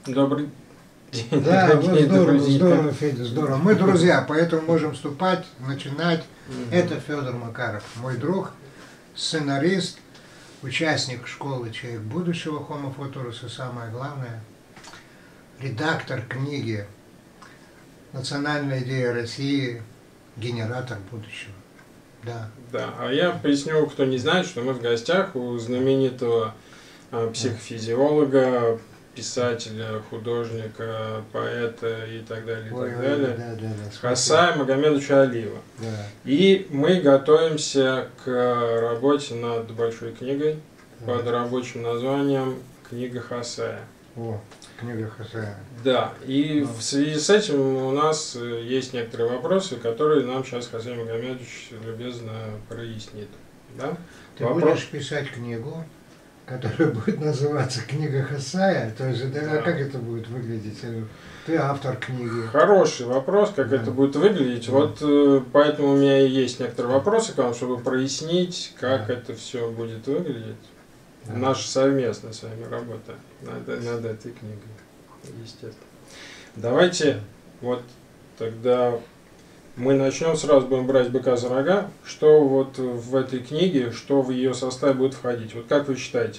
Добрый день, Да, вот дорогие здорово, друзья. здорово, Федя, здорово. Мы друзья, поэтому можем вступать, начинать. Это Федор Макаров, мой друг, сценарист, участник школы «Человек будущего» Homo Futurus и самое главное, редактор книги «Национальная идея России. Генератор будущего». Да. Да, а я поясню, кто не знает, что мы в гостях у знаменитого психофизиолога, писателя, художника, поэта и так далее, Да. Хосая Магомедовича Алиева. Да. И мы готовимся к работе над большой книгой под рабочим названием «Книга Хосая». О, книга Хосая. Да, и в связи с этим у нас есть некоторые вопросы, которые нам сейчас Хосай Магомедович любезно прояснит. Да? Ты будешь писать книгу, которая будет называться «Книга Хосая», то есть, да. Как это будет выглядеть? Ты автор книги. Хороший вопрос, как это будет выглядеть. Вот поэтому у меня и есть некоторые вопросы к вам, чтобы прояснить, как это все будет выглядеть. Наша совместная с вами работа над этой книгой, естественно. Давайте вот тогда мы начнем, сразу будем брать быка за рога. Что вот в этой книге, что в ее состав будет входить? Вот как вы считаете?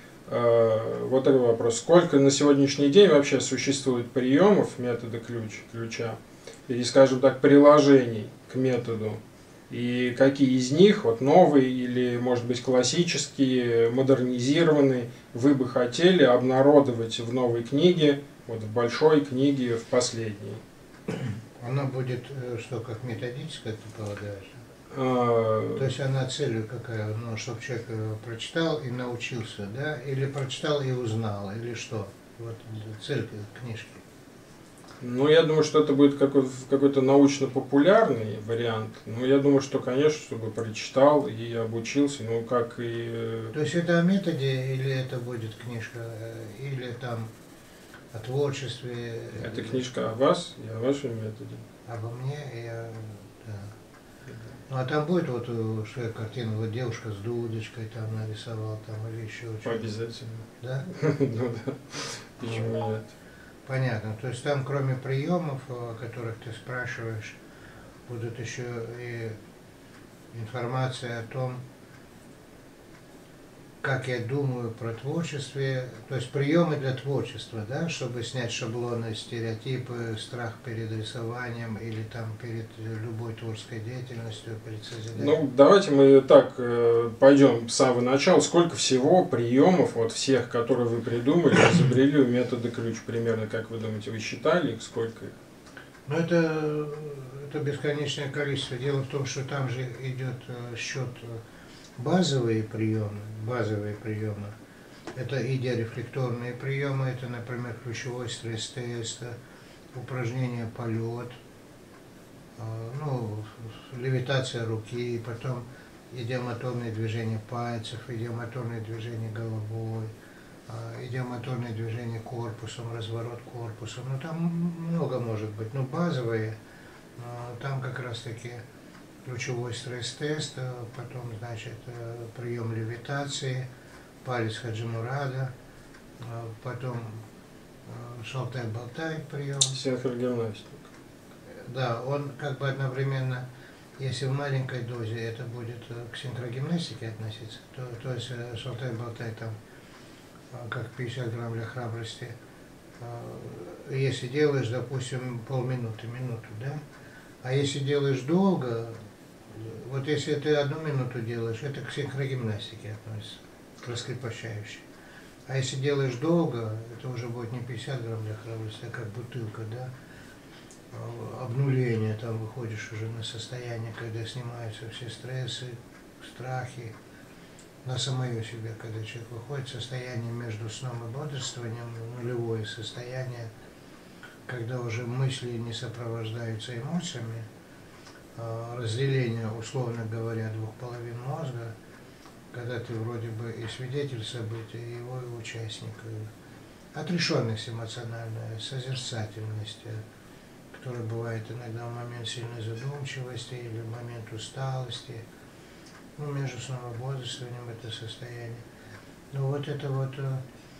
Вот такой вопрос. Сколько на сегодняшний день вообще существует приемов метода ключа, или, скажем так, приложений к методу? И какие из них, вот новые или, может быть, классические, модернизированные, вы бы хотели обнародовать в новой книге, вот в большой книге, в последней? Она будет, что, как методическая, ты полагаешь? То есть она целью какая? Ну, чтобы человек прочитал и научился, да? Или прочитал и узнал, или что? Вот цель книжки. Ну, я думаю, что это будет какой-то научно-популярный вариант. Ну, я думаю, что, конечно, чтобы прочитал и обучился, ну, как и... То есть это о методе, или это будет книжка, или там о творчестве? Это книжка о вас и о вашем методе. Обо мне, да. Ну, а там будет вот, что я картину, вот девушка с дудочкой там нарисовал, там, или еще что-то? Обязательно. Да? Ну, да. Почему нет? Понятно. То есть там, кроме приемов, о которых ты спрашиваешь, будут еще и информация о том, как я думаю про творчестве, то есть приемы для творчества, да, чтобы снять шаблоны, стереотипы, страх перед рисованием или там перед любой творческой деятельностью, перед созиданием. Ну, давайте мы так пойдем с самого начала. Сколько всего приемов, вот всех, которые вы придумали, изобрели у метода ключ примерно, как вы думаете, вы считали их, сколько их? Ну, это бесконечное количество. Дело в том, что там же идет счет базовые приемы. Это идеорефлекторные приемы, это, например, ключевой стресс-тест, упражнение полет, ну, левитация руки, потом идиомоторные движения пальцев, идиомоторные движения головой, идиомоторные движения корпусом, разворот корпусом. Ну, там много может быть, но базовые, там как раз таки ключевой стресс-тест, потом, значит, прием левитации, палец Хаджимурада, потом шалтай-болтай прием. Синхрогимнастика. Да, он как бы одновременно, если в маленькой дозе это будет к синхрогимнастике относиться, то есть шалтай-болтай там как 50 грамм для храбрости, если делаешь, допустим, полминуты, минуту, да, а если делаешь долго, вот если ты 1 минуту делаешь, это к синхрогимнастике относится, к раскрепощающей. А если делаешь долго, это уже будет не 50 грамм для храбрости, а как бутылка, да, обнуление, там выходишь уже на состояние, когда снимаются все стрессы, страхи, на самое себя, когда человек выходит в состояние между сном и бодрствованием, нулевое состояние, когда уже мысли не сопровождаются эмоциями, разделение, условно говоря, 2 половин мозга, когда ты вроде бы и свидетель события, и его и участник. Отрешенность эмоциональная, созерцательность, которая бывает иногда в момент сильной задумчивости или в момент усталости. Ну, между сном и бодрствованием это состояние. Ну, вот это вот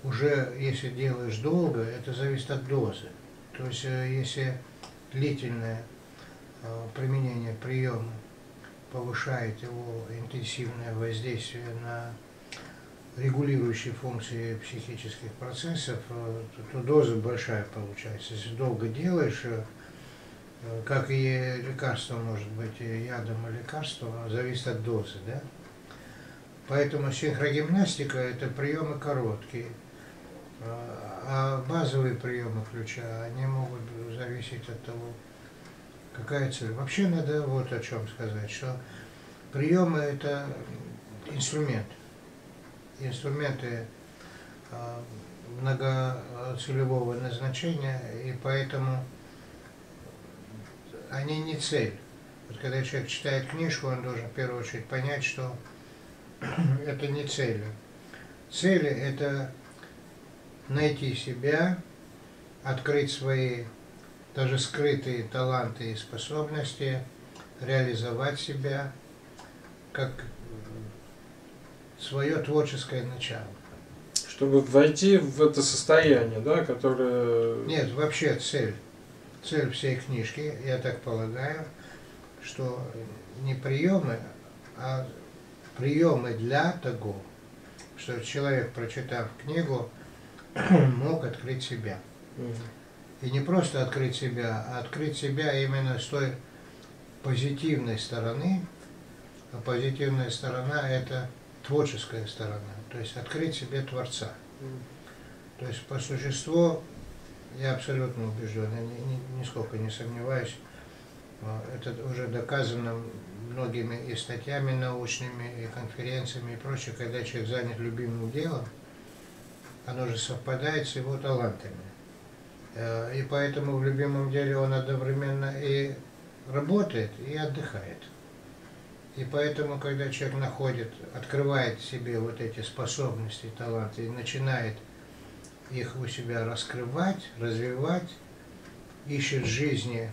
уже если делаешь долго, это зависит от дозы. То есть если длительное применение приема повышает его интенсивное воздействие на регулирующие функции психических процессов, то доза большая получается. Если долго делаешь, как и лекарство может быть ядом и лекарством, зависит от дозы, да? Поэтому синхрогимнастика – это приемы короткие, а базовые приемы ключа, они могут зависеть от того, какая цель. Вообще надо вот о чем сказать, что приемы – это инструмент. Инструменты многоцелевого назначения, и поэтому они не цель. Вот когда человек читает книжку, он должен в первую очередь понять, что это не цели. Цели – это найти себя, открыть свои даже скрытые таланты и способности, реализовать себя как свое творческое начало. Чтобы войти в это состояние, да, которое... Нет, вообще цель. Цель всей книжки, я так полагаю, что не приемы, а приемы для того, что человек, прочитав книгу, мог открыть себя. И не просто открыть себя, а открыть себя именно с той позитивной стороны. А позитивная сторона – это творческая сторона, то есть открыть себе Творца. То есть по существу я абсолютно убежден, я нисколько не сомневаюсь, это уже доказано многими и статьями научными, и конференциями, и прочее, когда человек занят любимым делом, оно же совпадает с его талантами. И поэтому в любимом деле он одновременно и работает, и отдыхает. И поэтому, когда человек открывает в себе вот эти способности, таланты, и начинает их у себя раскрывать, развивать, ищет в жизни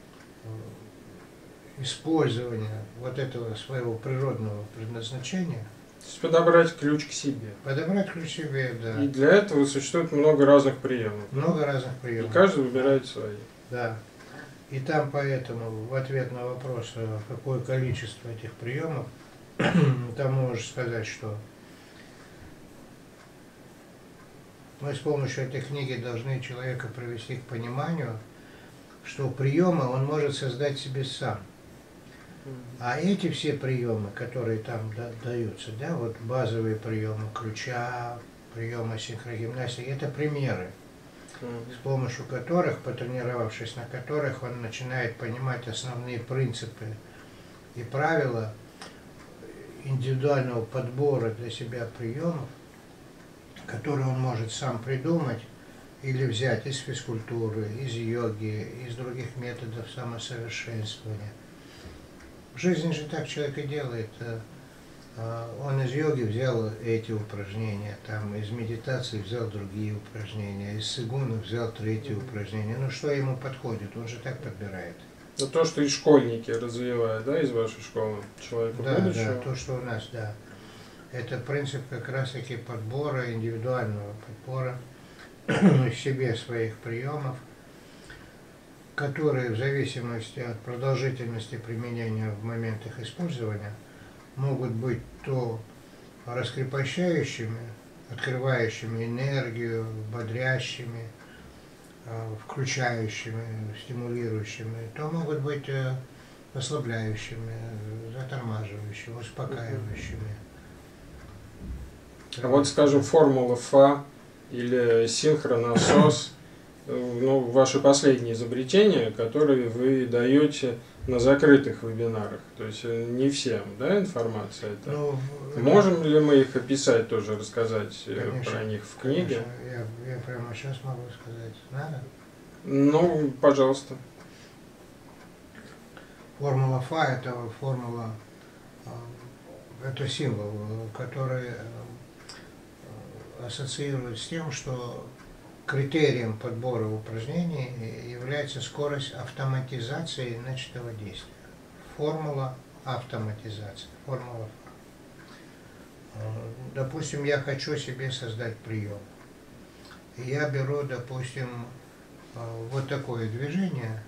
использования вот этого своего природного предназначения. То есть подобрать ключ к себе. Подобрать ключ к себе, да. И для этого существует много разных приемов. Много разных приемов. И каждый выбирает свои. Да. И там поэтому в ответ на вопрос, какое количество этих приемов, там можно сказать, что мы с помощью этой книги должны человека привести к пониманию, что приемы он может создать себе сам. А эти все приемы, которые там даются, да, вот базовые приемы ключа, приемы синхрогимнастики, это примеры, с помощью которых, потренировавшись на которых, он начинает понимать основные принципы и правила индивидуального подбора для себя приемов, которые он может сам придумать или взять из физкультуры, из йоги, из других методов самосовершенствования. В жизни же так человек и делает. Он из йоги взял эти упражнения, там, из медитации взял другие упражнения, из цигуна взял третье упражнение. Ну что ему подходит, он же так подбирает. Ну то, что и школьники развивают, да, из вашей школы, человека будущего. Да, то, что у нас, да. Это принцип как раз-таки подбора, индивидуального подбора в себе своих приемов, которые в зависимости от продолжительности применения в момент их использования могут быть то раскрепощающими, открывающими энергию, бодрящими, включающими, стимулирующими, то могут быть расслабляющими, затормаживающими, успокаивающими. А вот, скажем, формула ФА или синхронасос, ну, ваши последние изобретения, которые вы даете на закрытых вебинарах, то есть не всем, да, информация это? Ну, можем ли мы их описать тоже, рассказать конечно, про них в книге? Конечно. Я прямо сейчас могу сказать. Надо? Ну, пожалуйста. Формула ФА – это формула, это символ, который ассоциирует с тем, что критерием подбора упражнений является скорость автоматизации начатого действия. Формула автоматизации, формула ФА. Допустим, я хочу себе создать прием. И я беру, допустим, вот такое движение,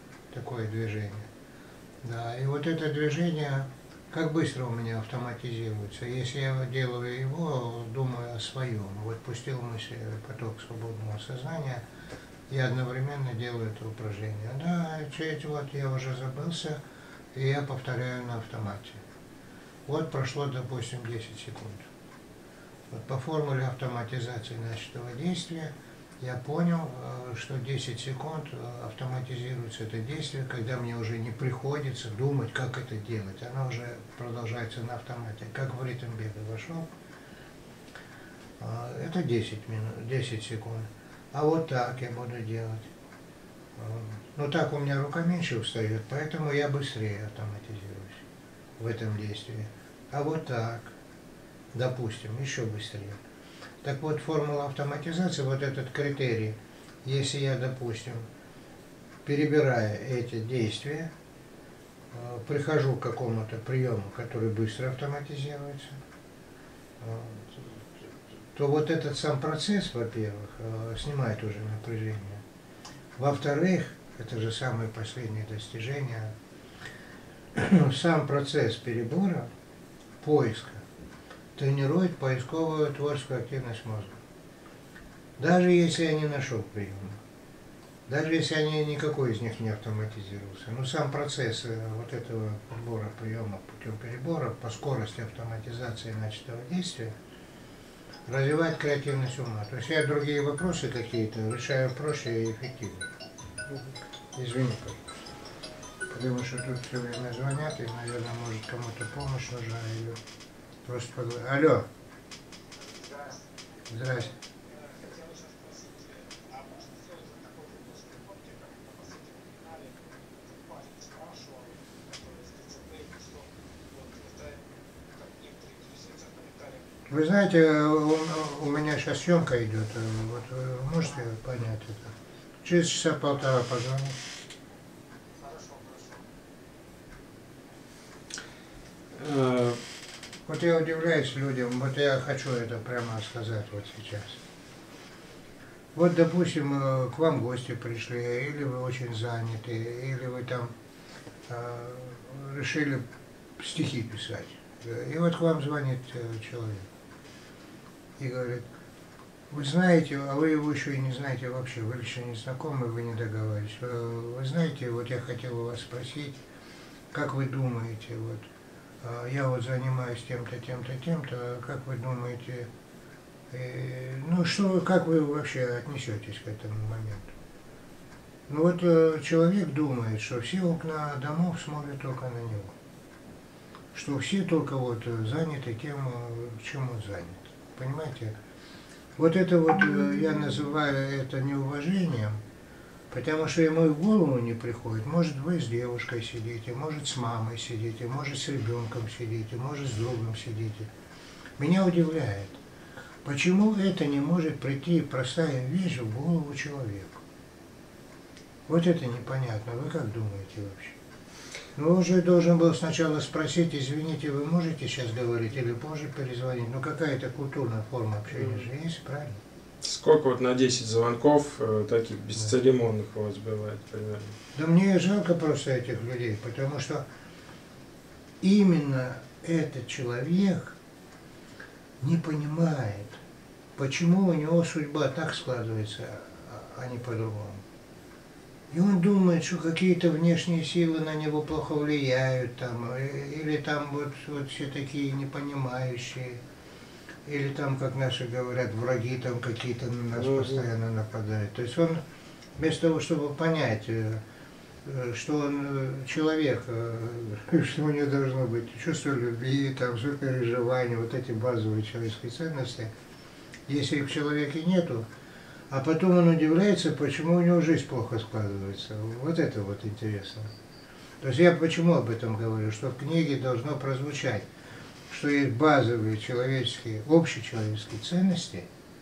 да, и вот это движение, как быстро у меня автоматизируется. Если я делаю его, думаю о своем, вот пустил мысль, поток свободного сознания, я одновременно делаю это упражнение. Да, чуть вот я уже забылся, и я повторяю на автомате. Вот прошло, допустим, 10 секунд. Вот по формуле автоматизации начатого действия я понял, что 10 секунд автоматизируется это действие, когда мне уже не приходится думать, как это делать. Оно уже продолжается на автомате. Как в ритм бега вошел, это 10 секунд. А вот так я буду делать. Но так у меня рука меньше устает, поэтому я быстрее автоматизируюсь в этом действии. А вот так, допустим, еще быстрее. Так вот, формула автоматизации, вот этот критерий, если я, допустим, перебирая эти действия, прихожу к какому-то приему, который быстро автоматизируется, то вот этот сам процесс, во-первых, снимает уже напряжение. Во-вторых, это же самое последнее достижение, сам процесс перебора, поиска, тренирует поисковую творческую активность мозга. Даже если я не нашел приема, даже если никакой из них не автоматизировался, но сам процесс вот этого подбора приемов путем перебора по скорости автоматизации начатого действия развивает креативность ума. То есть я другие вопросы какие-то решаю проще и эффективнее. Извини, потому что тут все время звонят, и, наверное, может кому-то помощь нужна, или просто поговорить. Алло. Здрасте. Вы знаете, у меня сейчас съемка идет, вот вы можете понять это? Через часа полтора позвонить. Вот я удивляюсь людям, вот я хочу это прямо сказать вот сейчас. Вот, допустим, к вам гости пришли, или вы очень заняты, или вы там решили стихи писать. И вот к вам звонит человек и говорит: вы знаете, а вы его еще и не знаете вообще, вы еще не знакомы, вы не договаривались. Вы знаете, вот я хотел у вас спросить, как вы думаете, вот я вот занимаюсь тем-то, тем-то, тем-то, как вы думаете, ну что, как вы вообще отнесетесь к этому моменту? Ну вот человек думает, что все окна домов смотрят только на него, что все только вот заняты тем, чем он занят. Понимаете? Вот это вот я называю это неуважением, потому что ему и в голову не приходит. Может, вы с девушкой сидите, может, с мамой сидите, может, с ребенком сидите, может, с другом сидите. Меня удивляет, почему это не может прийти простая вещь в голову человеку. Вот это непонятно. Вы как думаете вообще? Ну, уже должен был сначала спросить: извините, вы можете сейчас говорить или позже перезвонить? Ну, какая-то культурная форма общения же есть, правильно? Сколько вот на 10 звонков таких бесцеремонных у вас бывает примерно? Да мне жалко просто этих людей, потому что именно этот человек не понимает, почему у него судьба так складывается, а не по-другому. И он думает, что какие-то внешние силы на него плохо влияют, там, или там вот все такие непонимающие, или там, как наши говорят, враги там какие-то на нас постоянно нападают. То есть он, вместо того, чтобы понять, что он человек, что у него должно быть чувство любви, там, сопереживания, вот эти базовые человеческие ценности, если их в человеке нету, а потом он удивляется, почему у него жизнь плохо складывается. Вот это вот интересно. То есть я почему об этом говорю, что в книге должно прозвучать, что есть базовые человеческие, общечеловеческие ценности,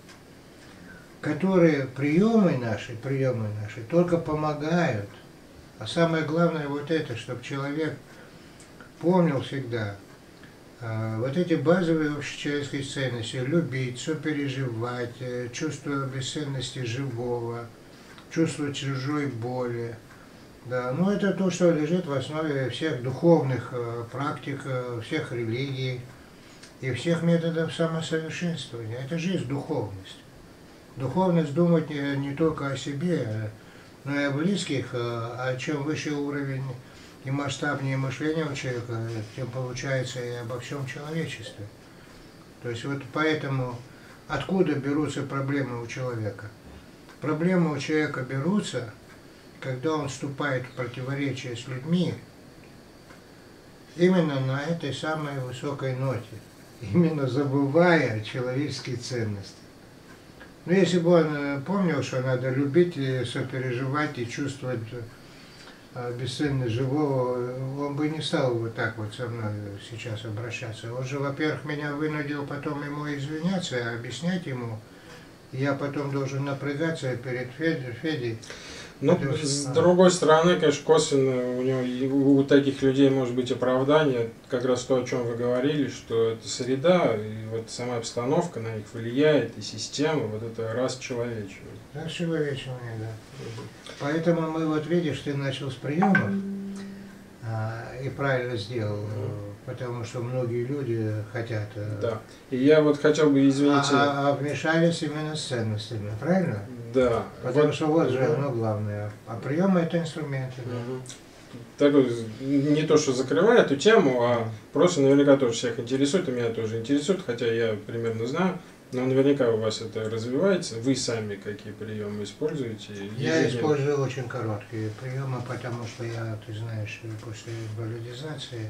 которые приемы наши только помогают. А самое главное вот это, чтобы человек помнил всегда, Вот эти базовые общечеловеческие ценности, любить, сопереживать, чувство бесценности живого, чувство чужой боли, да, ну это то, что лежит в основе всех духовных практик, всех религий и всех методов самосовершенствования. Это же есть духовность. Духовность думать не только о себе, но и о близких, а чем выше уровень и масштабнее мышления у человека, тем получается и обо всем человечестве. То есть вот поэтому откуда берутся проблемы у человека? Проблемы у человека берутся, когда он вступает в противоречие с людьми, именно на этой самой высокой ноте, именно забывая человеческие ценности. Но если бы он помнил, что надо любить и сопереживать и чувствовать бесценность живого, он бы не стал вот так вот со мной сейчас обращаться. Он же, во-первых, меня вынудил потом ему извиняться, объяснять ему. Я потом должен напрягаться перед Федей. Ну, с другой стороны, конечно, косвенно у него, у таких людей может быть оправдание, как раз то, о чем вы говорили, что это среда, и вот сама обстановка на них влияет, и система, вот это расчеловечивание. Расчеловечивание, да. Поэтому мы, вот видишь, ты начал с приемов, и правильно сделал, потому что многие люди хотят... Да, и я вот хотел бы, извините... вмешались именно с ценностями, правильно? Да. Потому что вот же оно главное. А приемы это инструменты. Так, не то, что закрываю эту тему, а просто наверняка тоже всех интересует, и меня тоже интересует, хотя я примерно знаю, но наверняка у вас это развивается. Вы сами какие приемы используете? Я использую очень короткие приемы, потому что я, ты знаешь, после инвалидизации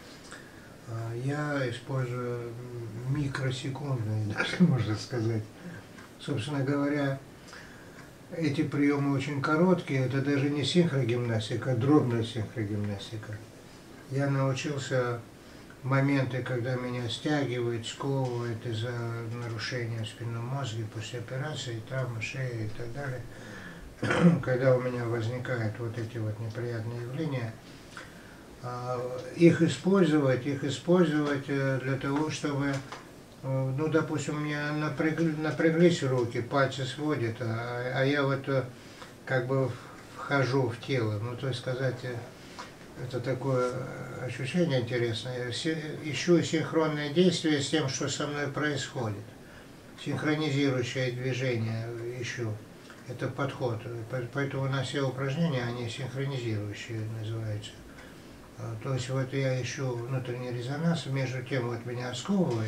я использую микросекундные, даже можно сказать. Собственно говоря, эти приемы очень короткие, это даже не синхрогимнастика, а дробная синхрогимнастика. Я научился в моменты, когда меня стягивает, сковывает из-за нарушения в спинном мозге после операции, травмы шеи и так далее, когда у меня возникают вот эти вот неприятные явления, их использовать для того, чтобы, ну, допустим, у меня напряглись руки, пальцы сводят, а я вот как бы вхожу в тело, ну, то есть сказать, это такое ощущение интересное, ищу синхронное действие с тем, что со мной происходит, синхронизирующее движение ищу, это подход, поэтому у нас все упражнения, они синхронизирующие называются. То есть вот я ищу внутренний резонанс, между тем вот меня сковывает.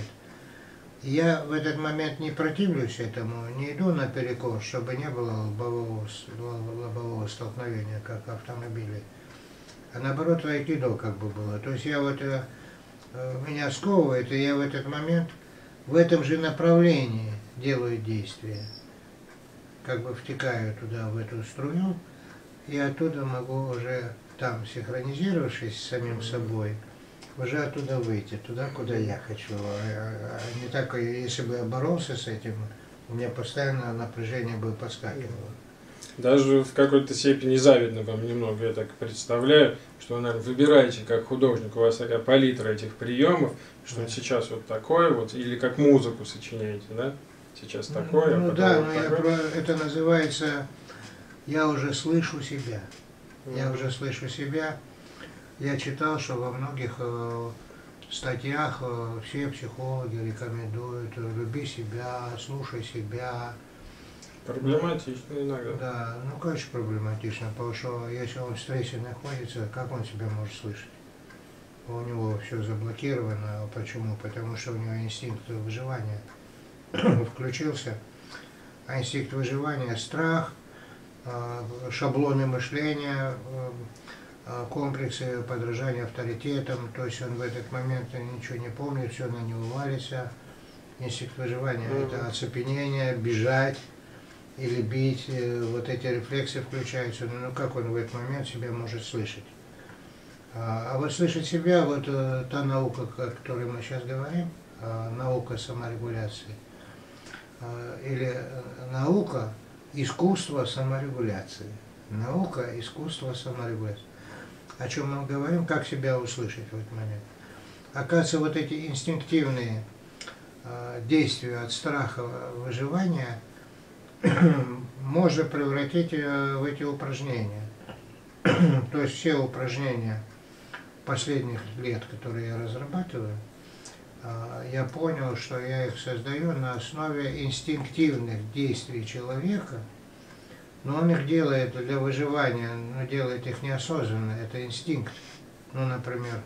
Я в этот момент не противлюсь этому, не иду наперекор, чтобы не было лобового столкновения, как в автомобиле. А наоборот, айкидо как бы было. То есть я вот, меня сковывает, и я в этот момент в этом же направлении делаю действия. Как бы втекаю туда, в эту струю, и оттуда могу уже там, синхронизировавшись с самим собой, уже оттуда выйти, туда, куда я хочу. Не так, если бы я боролся с этим, у меня постоянно напряжение бы подскакивало. Даже в какой-то степени завидно вам немного, я так представляю, что вы, наверное, выбираете как художник, у вас такая палитра этих приемов, что да. Сейчас вот такое вот, или как музыку сочиняете, да? Сейчас такое, ну, а потом да, вот но такое. Это называется «я уже слышу себя». Я уже слышу себя. Я читал, что во многих статьях все психологи рекомендуют «люби себя», «слушай себя». Проблематично иногда. Да, ну конечно проблематично, потому что если он в стрессе находится, как он себя может слышать? У него все заблокировано. Почему? Потому что у него инстинкт выживания включился. А инстинкт выживания – страх, шаблоны мышления, комплексы подражания авторитетам, то есть он в этот момент ничего не помнит, все на него валится. Инстинкт выживания – это оцепенение, бежать или бить, вот эти рефлексы включаются, ну как он в этот момент себя может слышать? А вот слышать себя, вот та наука, о которой мы сейчас говорим, наука саморегуляции, или наука искусство саморегуляции. Наука, искусство саморегуляции. О чем мы говорим, как себя услышать в этот момент. Оказывается, вот эти инстинктивные действия от страха выживания можно превратить в эти упражнения. То есть все упражнения последних лет, которые я разрабатываю, я понял, что я их создаю на основе инстинктивных действий человека, но он их делает для выживания, но делает их неосознанно, это инстинкт. Ну, например,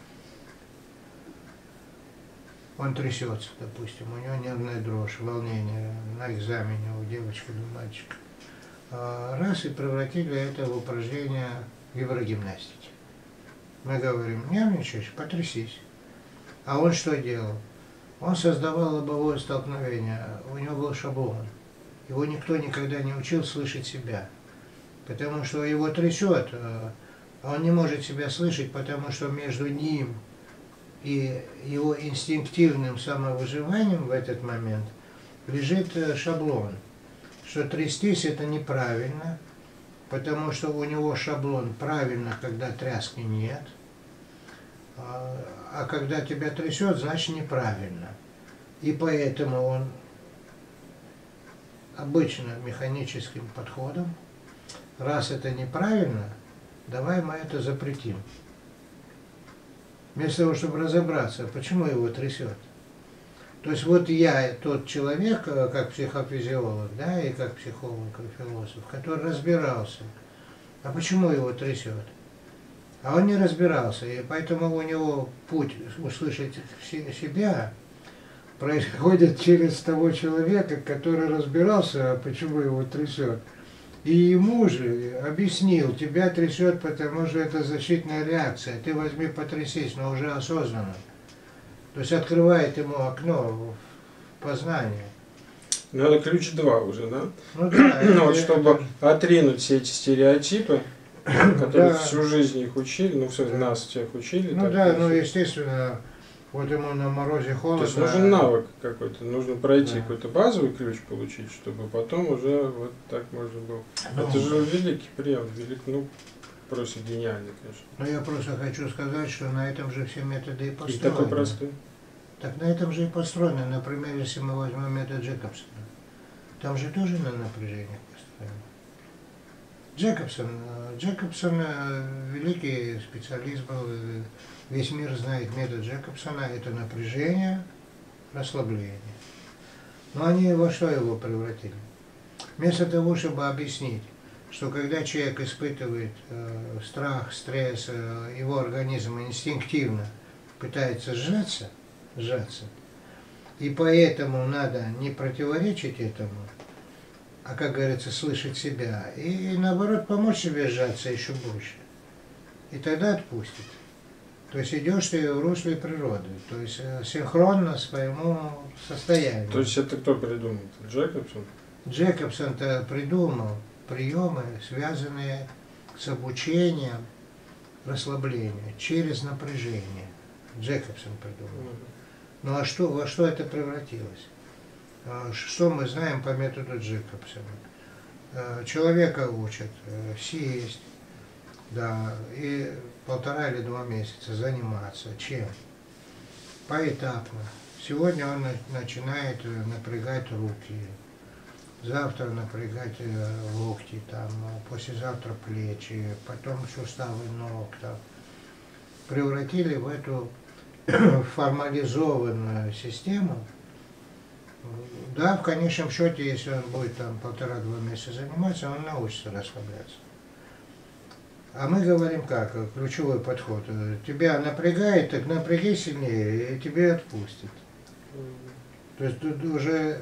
он трясется, допустим, у него нервная дрожь, волнение на экзамене у девочки или мальчика. Раз и превратили это в упражнение виброгимнастики. Мы говорим, нервничаешь, потрясись. А он что делал? Он создавал лобовое столкновение, у него был шаблон. Его никто никогда не учил слышать себя, потому что его трясет, а он не может себя слышать, потому что между ним и его инстинктивным самовыживанием в этот момент лежит шаблон, что трястись это неправильно, потому что у него шаблон правильно, когда тряски нет, а когда тебя трясет, значит неправильно. И поэтому он обычно механическим подходом, раз это неправильно, давай мы это запретим. Вместо того, чтобы разобраться, почему его трясет. То есть вот я тот человек, как психофизиолог, да, и как психолог и философ, который разбирался, а почему его трясет. А он не разбирался, и поэтому у него путь услышать себя происходит через того человека, который разбирался, а почему его трясет. И ему же объяснил, тебя трясет, потому что это защитная реакция, ты возьми потрясись, но уже осознанно. То есть открывает ему окно в познание. Ну, это ключ 2 уже, да? Ну да. Вот чтобы отринуть все эти стереотипы, которые всю жизнь их учили, ну, все, нас всех учили. Ну да, ну естественно, вот ему на морозе холодно. То есть нужен навык какой-то, нужно пройти какой-то базовый ключ получить, чтобы потом уже вот так можно было. Это же великий прием, ну, просто гениальный, конечно. Но я просто хочу сказать, что на этом же все методы и построены. И такой простой. Так на этом же и построено. Например, если мы возьмем метод Джейкобсона, там же тоже на напряжение построено. Джейкобсон великий специалист был, весь мир знает метод Джейкобсона, это напряжение, расслабление. Но они во что его превратили? Вместо того, чтобы объяснить, что когда человек испытывает страх, стресс, его организм инстинктивно пытается сжаться, и поэтому надо не противоречить этому, а, как говорится, слышать себя, и наоборот помочь себе сжаться еще больше. И тогда отпустит. То есть идешь ты в русле природы, то есть синхронно своему состоянию. То есть это кто придумал? Джейкобсон? Джейкобсон-то придумал приемы, связанные с обучением расслабления через напряжение. Джейкобсон придумал. Ну а что, во что это превратилось? Что мы знаем по методу Джейкобсона? Человека учат сесть, да, и 1,5 или 2 месяца заниматься. Чем? Поэтапно. Сегодня он начинает напрягать руки, завтра напрягать локти, там, послезавтра плечи, потом суставы ног. Там. Превратили в эту формализованную систему. Да, в конечном счете, если он будет там 1,5-2 месяца заниматься, он научится расслабляться. А мы говорим как, ключевой подход. Тебя напрягает, так напряги сильнее, и тебе отпустит. То есть тут уже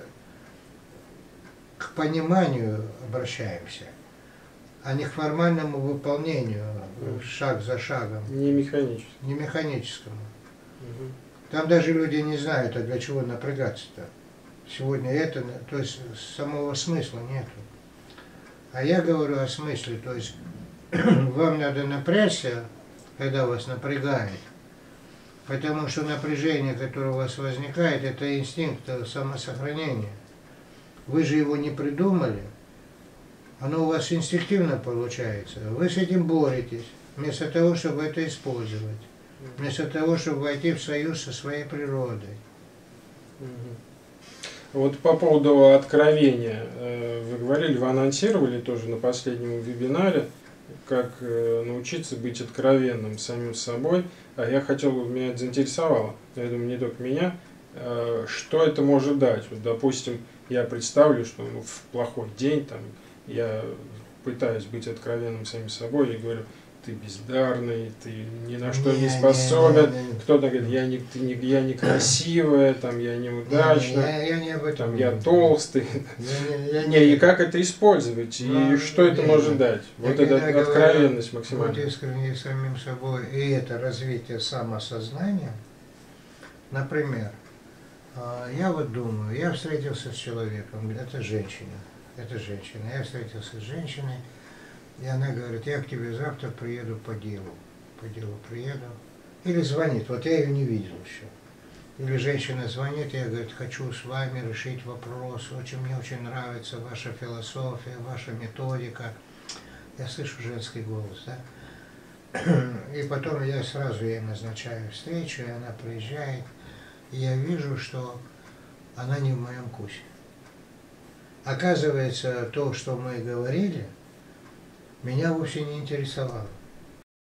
к пониманию обращаемся, а не к формальному выполнению, шаг за шагом. Не механически. Не механическому. Там даже люди не знают, а для чего напрягаться-то. Сегодня это, то есть самого смысла нету. А я говорю о смысле, то есть вам надо напрячься, когда вас напрягает, потому что напряжение, которое у вас возникает, это инстинкт самосохранения. Вы же его не придумали, оно у вас инстинктивно получается. Вы с этим боретесь, вместо того, чтобы это использовать. вместо того, чтобы войти в союз со своей природой. Вот по поводу откровения, вы говорили, вы анонсировали тоже на последнем вебинаре, как научиться быть откровенным самим собой, а я хотел, меня это заинтересовало, я думаю, не только меня, что это может дать. Вот, допустим, я представлю, что в плохой день там, я пытаюсь быть откровенным самим собой и говорю: ты бездарный, ты ни на что не способен. Кто-то говорит: я некрасивая, там, я неудачная, я не об этом там, я толстый. И как это использовать, и что это может дать? Вот эта откровенность максимальная. Будь искренне самим собой, и это развитие самосознания. Например, я вот думаю, я встретился с человеком, это женщина, я встретился с женщиной, и она говорит: я к тебе завтра приеду по делу приеду. Или звонит, вот я ее не видел еще. Или женщина звонит, я, говорит, хочу с вами решить вопрос, мне очень нравится ваша философия, ваша методика. Я слышу женский голос, да? И потом я сразу ей назначаю встречу, и она приезжает, и я вижу, что она не в моем вкусе. Оказывается, то, что мы говорили, меня вовсе не интересовало.